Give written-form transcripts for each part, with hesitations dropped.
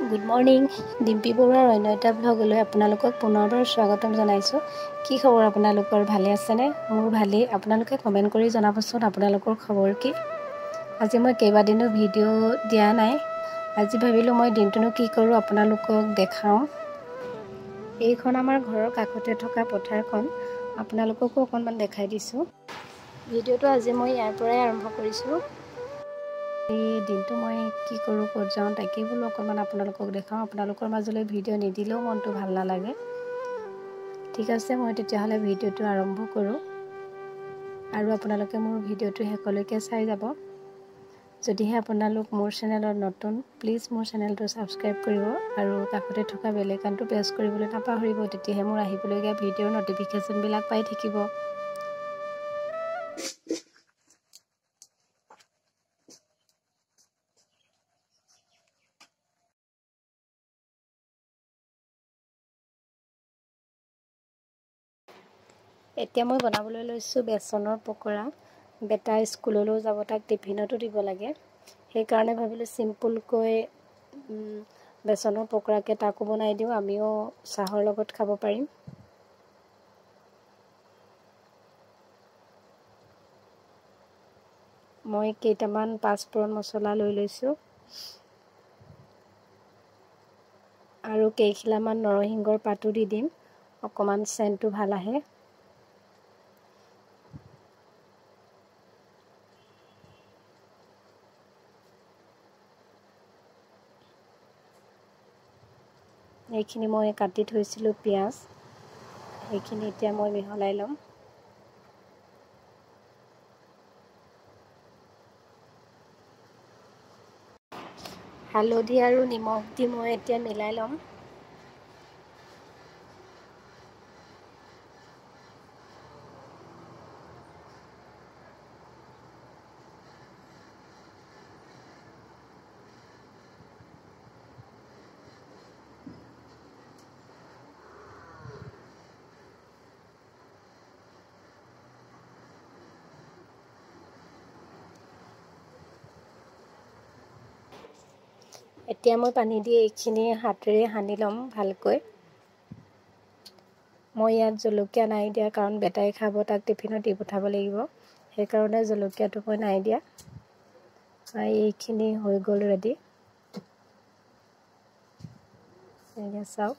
Good morning Dimpi বৰুৱাৰ অন্য এটা ব্লগলৈ আপোনালোকক পুনৰবাৰ স্বাগতম জনাইছোঁ। কি খবৰ আপোনালোকৰ, ভালে আছেনে? মোৰ ভালেই। আপোনালোকে কমেণ্ট কৰি জনাবচোন আপোনালোকৰ খবৰ কি। আজি মই কেইবাদিনো ভিডিঅ' দিয়া নাই। আজি ভাবিলোঁ মই দিনটোনো কি কৰোঁ আপোনালোকক দেখাওঁ। এইখন আমাৰ ঘৰৰ কাষতে থকা পথাৰখন আপোনালোককো অকণমান দেখাই দিছোঁ। ভিডিঅ'টো আজি মই ইয়াৰ পৰাই আৰম্ভ কৰিছোঁ। এই দিনটো মই কি কৰোঁ, ক'ত যাওঁ তাকেই বোলো অকণমান আপোনালোকক দেখাওঁ। আপোনালোকৰ মাজলৈ ভিডিঅ' নিদিলেও মনটো ভাল নালাগে। ঠিক আছে, মই তেতিয়াহ'লে ভিডিঅ'টো আৰম্ভ কৰোঁ আৰু আপোনালোকে মোৰ ভিডিঅ'টো শেষলৈকে চাই যাব। যদিহে আপোনালোক মোৰ চেনেলত নতুন, প্লিজ মোৰ চেনেলটো ছাবস্ক্ৰাইব কৰিব আৰু কাষতে থকা বেল আইকনটো প্ৰেছ কৰিবলৈ নাপাহৰিব। তেতিয়াহে মোৰ আহিবলগীয়া ভিডিঅ'ৰ নটিফিকেশ্যনবিলাক পাই থাকিব। এতিয়া মই বনাবলৈ লৈছোঁ বেচনৰ পকৰা। বেটা স্কুললৈও যাব, তাক টিফিনতো দিব লাগে। সেইকাৰণে ভাবিলোঁ চিম্পুলকৈ বেচনৰ পকৰাকে তাকো বনাই দিওঁ, আমিও চাহৰ লগত খাব পাৰিম। মই কেইটামান পাঁচফোৰণ মছলা লৈ লৈছোঁ আৰু কেইখিলামান নৰসিংহৰ পাতো দি দিম, অকণমান চেণ্টটো ভাল আহে। এইখিনি মই কাটি থৈছিলোঁ পিঁয়াজ, সেইখিনি এতিয়া মই মিহলাই ল'ম। হালধি আৰু নিমখ দি মই এতিয়া মিলাই ল'ম। এতিয়া মই পানী দি এইখিনি হাতেৰে সানি ল'ম ভালকৈ। মই ইয়াত জলকীয়া নাই দিয়া, কাৰণ বেটাই খাব, তাক টিফিনত দি পঠাব লাগিব। সেইকাৰণে জলকীয়াটো মই নাই দিয়া। এইখিনি হৈ গ'ল ৰেডি। এয়া চাওক।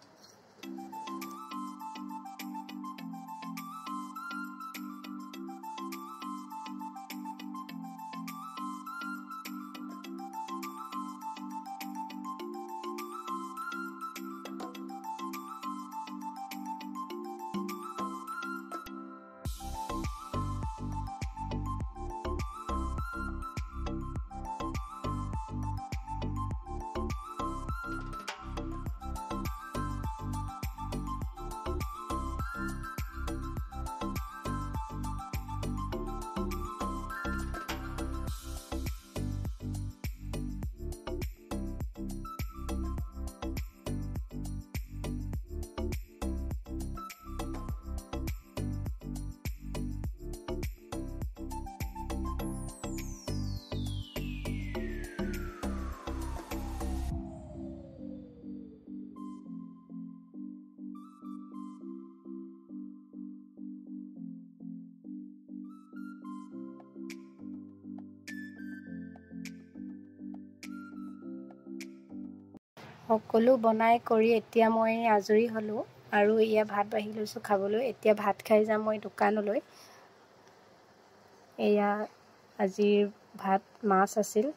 সকলো বনাই কৰি এতিয়া মই আজৰি হ'লোঁ আৰু এয়া ভাত বাঢ়ি লৈছোঁ খাবলৈ। এতিয়া ভাত খাই যাম মই দোকানলৈ। এয়া আজিৰ ভাত, মাছ আছিল।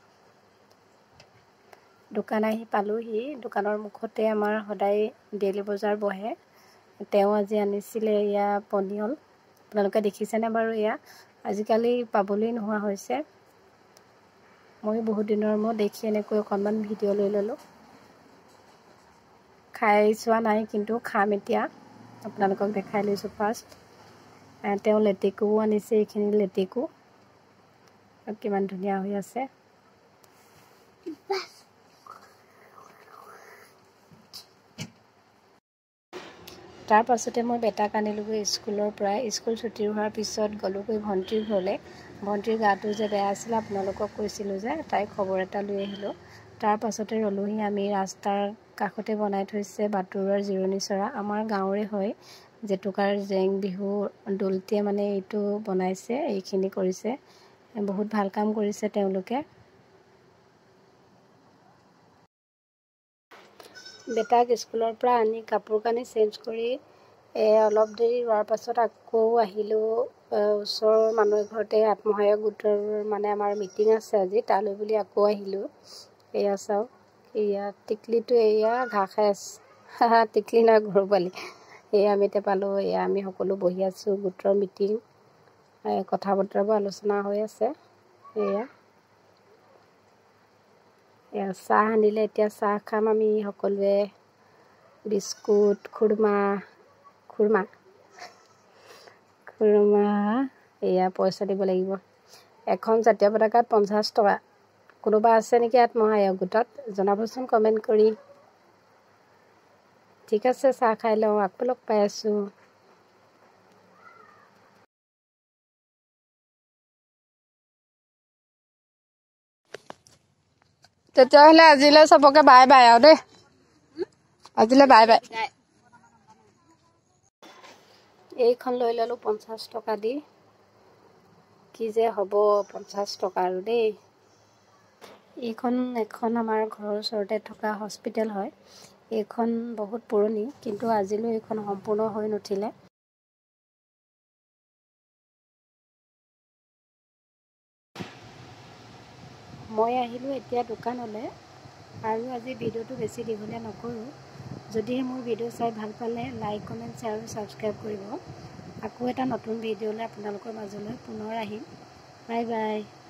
দোকান আহি পালোহি। দোকানৰ মুখতে আমাৰ সদায় ডেইলি বজাৰ বহে। তেওঁ আজি আনিছিলে এয়া পনিয়ল। আপোনালোকে দেখিছেনে বাৰু? এয়া আজিকালি পাবলৈ নোহোৱা হৈছে। মই বহুত দিনৰ মূৰত দেখি এনেকৈ অকণমান ভিডিঅ' লৈ ল'লোঁ। খাই চোৱা নাই, কিন্তু খাম এতিয়া। আপোনালোকক দেখাই লৈছোঁ ফাৰ্ষ্ট। তেওঁ লেটেকুও আনিছে, এইখিনি লেটেকু কিমান ধুনীয়া হৈ আছে। তাৰ পাছতে মই বেটাক আনিলোগৈ স্কুলৰ পৰা। স্কুল ছুটি হোৱাৰ পিছত গ'লোগৈ ভণ্টিৰ ঘৰলৈ। ভণ্টিৰ গাটো যে বেয়া আছিলে, আপোনালোকক কৈছিলোঁ যে, তাইৰ খবৰ এটা লৈ আহিলোঁ। তাৰ পাছতে ৰলোহি আমি ৰাস্তাৰ কাষতে বনাই থৈছে বাটৰুৱাৰ জিৰণি চৰা। আমাৰ গাঁৱৰে হয়, জেতুকাৰ জেং বিহু দলটিয়ে মানে এইটো বনাইছে, এইখিনি কৰিছে। বহুত ভাল কাম কৰিছে তেওঁলোকে। বেটাক স্কুলৰ পৰা আনি কাপোৰ কানি চেঞ্জ কৰি অলপ দেৰি ৰোৱাৰ পাছত আকৌ আহিলোঁ ওচৰৰ মানুহ ঘৰতে আত্মসহায়ক গোটৰ মানে আমাৰ মিটিং আছে আজি, তালৈ বুলি আকৌ আহিলোঁ। এয়া চাওক, এয়া টিকলিটো এয়া ঘাঁহ খাই আছে। টিকলি নহয়, গৰু পোৱালি। এয়া আমি এতিয়া পালোঁ। এয়া আমি সকলো বহি আছোঁ, গোটৰ মিটিং, কথা বতৰাবোৰ আলোচনা হৈ আছে। এয়া চাহ আনিলে, এতিয়া চাহ খাম আমি সকলোৱে। বিস্কুট, খুৰমা, এয়া পইচা দিব লাগিব। এখন জাতীয় পতাকাত 50 টকা। কোনোবা আছে নেকি আত্মসহায়ক গোটত? জনাবচোন কমেণ্ট কৰি। ঠিক আছে, চাহ খাই লওঁ, আকৌ লগ পাই আছোঁ। তেতিয়াহ'লে আজিলৈ চবকে বাই বাই আৰু দেই। আজিলৈ বাই বাই। এইখন লৈ ল'লোঁ 50 টকা দি। কি যে হ'ব 50 টকা আৰু দেই। এইখন এখন আমাৰ ঘৰৰ ওচৰতে থকা হস্পিটেল হয়। এইখন বহুত পুৰণি, কিন্তু আজিলৈ এইখন সম্পূৰ্ণ হৈ নুঠিলে। মই আহিলোঁ এতিয়া দোকানলৈ, আৰু আজি ভিডিঅ'টো বেছি দীঘলীয়া নকৰোঁ। যদিহে মোৰ ভিডিঅ' চাই ভাল পালে লাইক, কমেণ্ট, শ্বেয়াৰ আৰু ছাবস্ক্ৰাইব কৰিব। আকৌ এটা নতুন ভিডিঅ'লৈ আপোনালোকৰ মাজলৈ পুনৰ আহিম। Bye bye.